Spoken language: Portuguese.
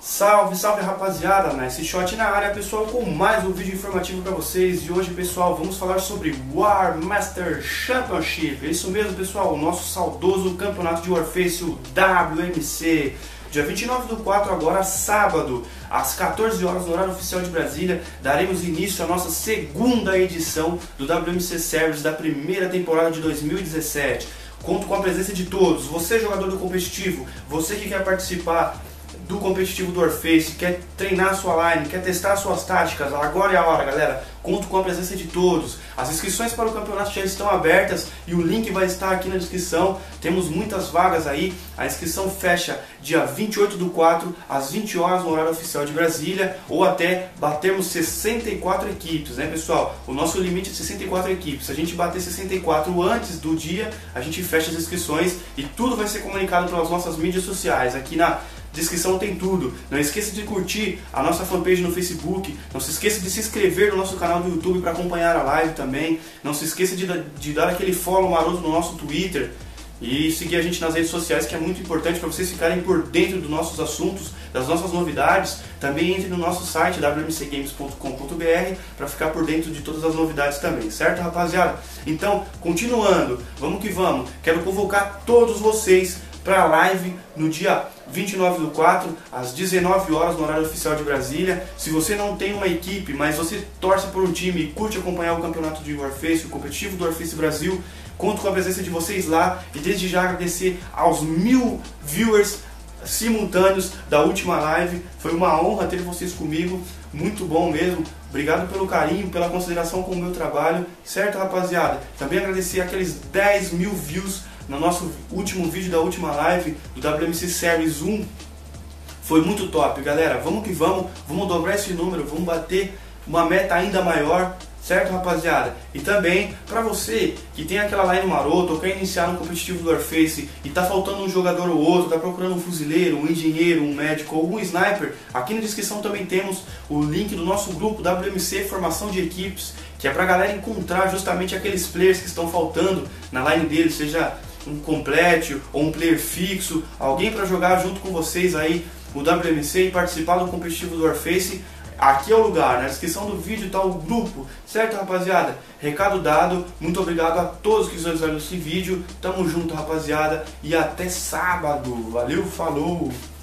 Salve, salve rapaziada, Nice Shot na área, pessoal, com mais um vídeo informativo para vocês. E hoje, pessoal, vamos falar sobre War Master Championship. É isso mesmo, pessoal, o nosso saudoso campeonato de Warface, o WMC. Dia 29/4, agora sábado, às 14 horas no horário oficial de Brasília, daremos início à nossa segunda edição do WMC Series da primeira temporada de 2017. Conto com a presença de todos. Você, jogador do competitivo, você que quer participar do competitivo do Warface, quer treinar a sua line, quer testar suas táticas, agora é a hora, galera. Conto com a presença de todos. As inscrições para o campeonato já estão abertas e o link vai estar aqui na descrição. Temos muitas vagas aí. A inscrição fecha dia 28/4 às 20 horas no horário oficial de Brasília, ou até batermos 64 equipes, né, pessoal? O nosso limite é 64 equipes. Se a gente bater 64 antes do dia, a gente fecha as inscrições e tudo vai ser comunicado pelas nossas mídias sociais. Aqui na descrição tem tudo. Não esqueça de curtir a nossa fanpage no Facebook. Não se esqueça de se inscrever no nosso canal do YouTube para acompanhar a live também. Não se esqueça de dar aquele follow maroto no nosso Twitter. E seguir a gente nas redes sociais, que é muito importante para vocês ficarem por dentro dos nossos assuntos, das nossas novidades. Também entre no nosso site wmcgames.com.br para ficar por dentro de todas as novidades também, certo, rapaziada? Então, continuando, vamos que vamos. Quero convocar todos vocês para a live no dia 29/4, às 19 horas no horário oficial de Brasília. Se você não tem uma equipe, mas você torce por um time e curte acompanhar o campeonato de Warface, o competitivo do Warface Brasil, conto com a presença de vocês lá e desde já agradecer aos 1000 viewers simultâneos da última live. Foi uma honra ter vocês comigo, muito bom mesmo. Obrigado pelo carinho, pela consideração com o meu trabalho, certo, rapaziada? Também agradecer aqueles 10.000 views no nosso último vídeo da última live do WMC Series 1. Foi muito top, galera. Vamos que vamos, vamos dobrar esse número, vamos bater uma meta ainda maior, certo, rapaziada? E também, para você que tem aquela line maroto ou quer iniciar no competitivo do Warface e tá faltando um jogador ou outro, tá procurando um fuzileiro, um engenheiro, um médico ou um sniper, aqui na descrição também temos o link do nosso grupo WMC Formação de Equipes, que é pra galera encontrar justamente aqueles players que estão faltando na line deles, seja um complete ou um player fixo, alguém para jogar junto com vocês aí o WMC e participar do competitivo do Warface. Aqui é o lugar, na descrição do vídeo está o grupo, certo, rapaziada? Recado dado, muito obrigado a todos que visualizaram esse vídeo, tamo junto, rapaziada, e até sábado, valeu, falou!